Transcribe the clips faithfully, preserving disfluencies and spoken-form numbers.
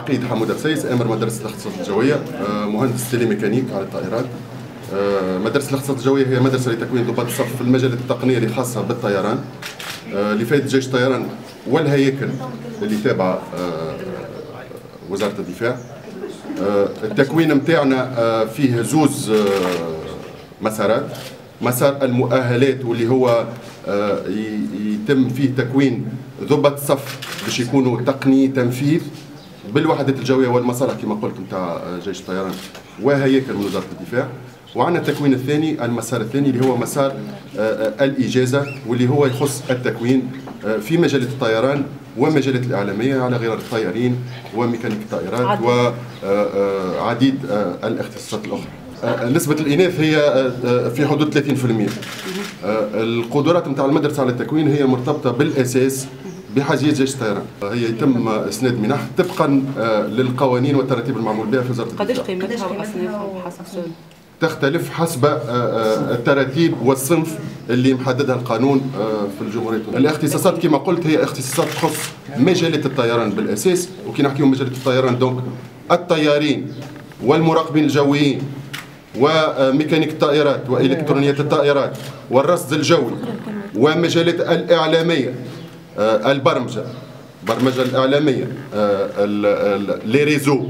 العقيد حمود السيس، امر مدرسه الاختصاصات الجويه، مهندس تيليميكانيك على الطائرات. مدرسه الاختصاصات الجويه هي مدرسه لتكوين ضباط الصف في المجالات التقنيه اللي خاصه بالطيران لفائده جيش الطيران والهياكل اللي تابعه وزاره الدفاع. التكوين نتاعنا فيه زوز مسارات، مسار المؤهلات واللي هو يتم فيه تكوين ضباط الصف باش يكونوا تقني تنفيذ بالوحدات الجويه والمصالح كما قلت نتاع جيش الطيران وهياكل من وزاره الدفاع. وعندنا التكوين الثاني، المسار الثاني اللي هو مسار الاجازه واللي هو يخص التكوين في مجالات الطيران ومجالات الاعلاميه على غرار الطيارين وميكانيك الطائرات وعديد الاختصاصات الاخرى. نسبة الإناث هي في حدود ثلاثين بالمئة. القدرات نتاع المدرسة على التكوين هي مرتبطة بالأساس بحاجيات جيش الطيران. هي يتم إسناد منح طبقا للقوانين والتراتيب المعمول بها في وزارة الدفاع. قداش قيمتها وأصنافها حسب السؤال؟ تختلف حسب التراتيب والصنف اللي محددها القانون في الجمهورية. الاختصاصات كما قلت هي اختصاصات تخص مجالات الطيران بالأساس، وكي نحكيو مجالات الطيران دونك الطيارين والمراقبين الجويين وميكانيك الطائرات والكترونيات الطائرات والرصد الجوي ومجالات الاعلاميه، البرمجه، البرمجه الاعلاميه، لي ريزو،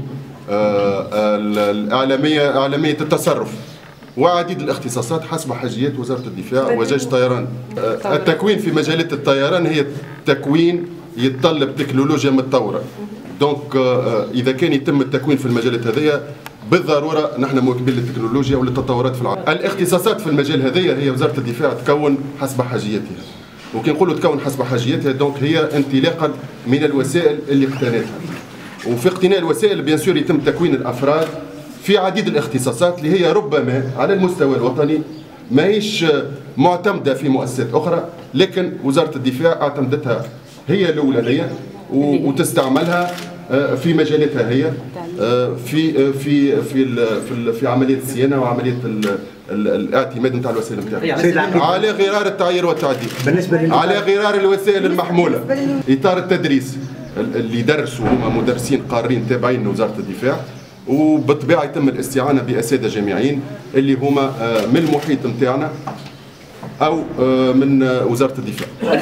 الاعلاميه، اعلاميه التصرف، وعديد الاختصاصات حسب حاجيات وزاره الدفاع وجيش الطيران. التكوين في مجالات الطيران هي تكوين يتطلب تكنولوجيا متطوره، دونك اذا كان يتم التكوين في المجالات هذه بالضروره نحن مواكبين للتكنولوجيا وللتطورات في العالم. الاختصاصات في المجال هذايا هي وزاره الدفاع تكون حسب حاجياتها، وكي نقولوا تكون حسب حاجياتها دونك هي انطلاقا من الوسائل اللي اقتنتها، وفي اقتناء الوسائل بيان سور يتم تكوين الافراد في عديد الاختصاصات اللي هي ربما على المستوى الوطني ماهيش معتمده في مؤسسات اخرى، لكن وزاره الدفاع اعتمدتها هي الاولانيه وتستعملها في مجالاتها هي في في في في عمليه الصيانه وعمليه الاعتماد نتاع الوسائل نتاعها على غرار التعيير والتعديل، على غرار الوسائل المحموله. اطار التدريس اللي درسوا هما مدرسين قارين تابعين لوزاره الدفاع، وبالطبيعه يتم الاستعانه باساتذه جامعيين اللي هما من المحيط نتاعنا او من وزاره الدفاع.